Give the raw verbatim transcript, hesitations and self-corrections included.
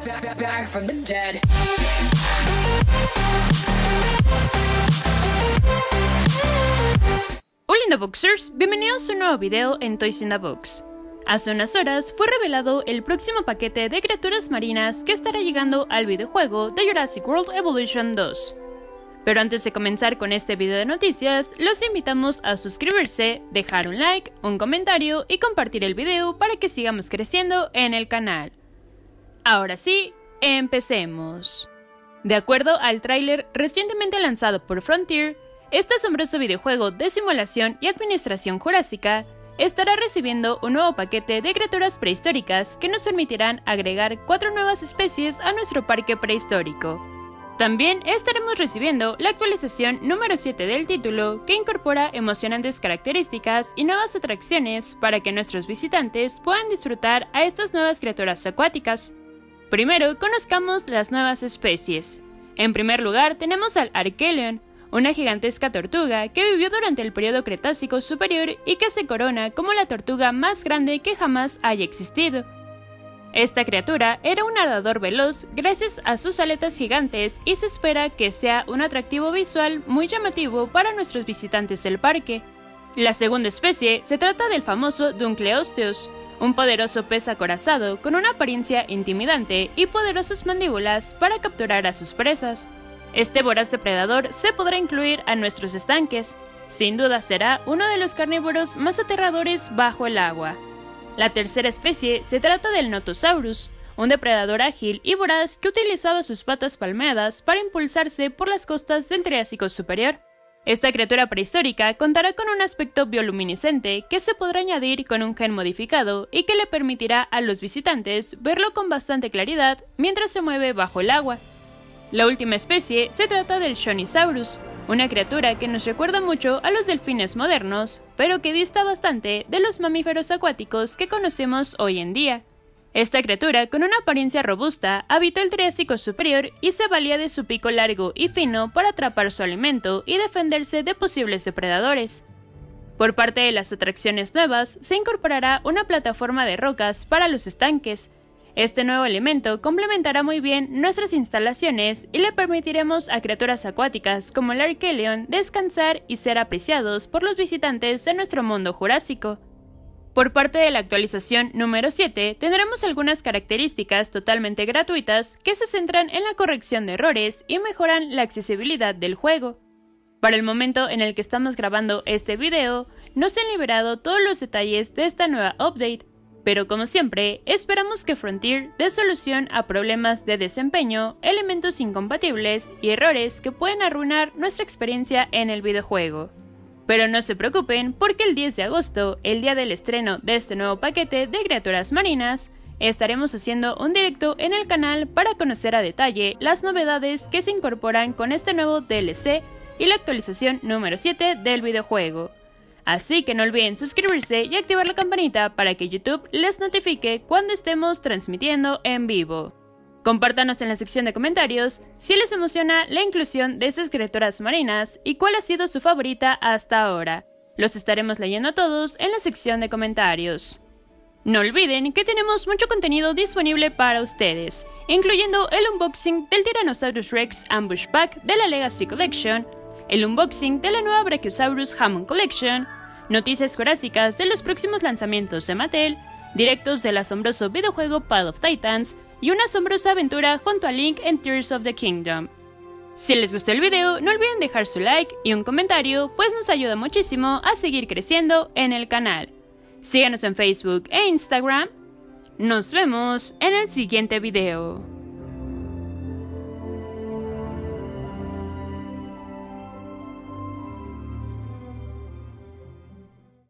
back from the dead. Hola Indaboxers, bienvenidos a un nuevo video en Toys in the Box. Hace unas horas fue revelado el próximo paquete de criaturas marinas que estará llegando al videojuego de Jurassic World Evolution dos. Pero antes de comenzar con este video de noticias, los invitamos a suscribirse, dejar un like, un comentario y compartir el video para que sigamos creciendo en el canal. Ahora sí, empecemos. De acuerdo al tráiler recientemente lanzado por Frontier, este asombroso videojuego de simulación y administración jurásica estará recibiendo un nuevo paquete de criaturas prehistóricas que nos permitirán agregar cuatro nuevas especies a nuestro parque prehistórico. También estaremos recibiendo la actualización número siete del título, que incorpora emocionantes características y nuevas atracciones para que nuestros visitantes puedan disfrutar a estas nuevas criaturas acuáticas. Primero, conozcamos las nuevas especies. En primer lugar, tenemos al Archelion, una gigantesca tortuga que vivió durante el periodo Cretácico superior y que se corona como la tortuga más grande que jamás haya existido. Esta criatura era un nadador veloz gracias a sus aletas gigantes y se espera que sea un atractivo visual muy llamativo para nuestros visitantes del parque. La segunda especie se trata del famoso Dunkleosteus, un poderoso pez acorazado con una apariencia intimidante y poderosas mandíbulas para capturar a sus presas. Este voraz depredador se podrá incluir a nuestros estanques. Sin duda será uno de los carnívoros más aterradores bajo el agua. La tercera especie se trata del Notosaurus, un depredador ágil y voraz que utilizaba sus patas palmeadas para impulsarse por las costas del Triásico superior. Esta criatura prehistórica contará con un aspecto bioluminiscente que se podrá añadir con un gen modificado y que le permitirá a los visitantes verlo con bastante claridad mientras se mueve bajo el agua. La última especie se trata del Shonisaurus, una criatura que nos recuerda mucho a los delfines modernos, pero que dista bastante de los mamíferos acuáticos que conocemos hoy en día. Esta criatura, con una apariencia robusta, habitó el Triásico superior y se valía de su pico largo y fino para atrapar su alimento y defenderse de posibles depredadores. Por parte de las atracciones nuevas, se incorporará una plataforma de rocas para los estanques. Este nuevo elemento complementará muy bien nuestras instalaciones y le permitiremos a criaturas acuáticas como el Archelion descansar y ser apreciados por los visitantes de nuestro mundo jurásico. Por parte de la actualización número siete, tendremos algunas características totalmente gratuitas que se centran en la corrección de errores y mejoran la accesibilidad del juego. Para el momento en el que estamos grabando este video, no se han liberado todos los detalles de esta nueva update, pero como siempre, esperamos que Frontier dé solución a problemas de desempeño, elementos incompatibles y errores que pueden arruinar nuestra experiencia en el videojuego. Pero no se preocupen, porque el diez de agosto, el día del estreno de este nuevo paquete de criaturas marinas, estaremos haciendo un directo en el canal para conocer a detalle las novedades que se incorporan con este nuevo D L C y la actualización número siete del videojuego. Así que no olviden suscribirse y activar la campanita para que YouTube les notifique cuando estemos transmitiendo en vivo. Compártanos en la sección de comentarios si les emociona la inclusión de estas criaturas marinas y cuál ha sido su favorita hasta ahora. Los estaremos leyendo a todos en la sección de comentarios. No olviden que tenemos mucho contenido disponible para ustedes, incluyendo el unboxing del Tyrannosaurus Rex Ambush Pack de la Legacy Collection, el unboxing de la nueva Brachiosaurus Hammond Collection, noticias jurásicas de los próximos lanzamientos de Mattel, directos del asombroso videojuego Path of Titans y una asombrosa aventura junto a Link en Tears of the Kingdom. Si les gustó el video, no olviden dejar su like y un comentario, pues nos ayuda muchísimo a seguir creciendo en el canal. Síganos en Facebook e Instagram. Nos vemos en el siguiente video.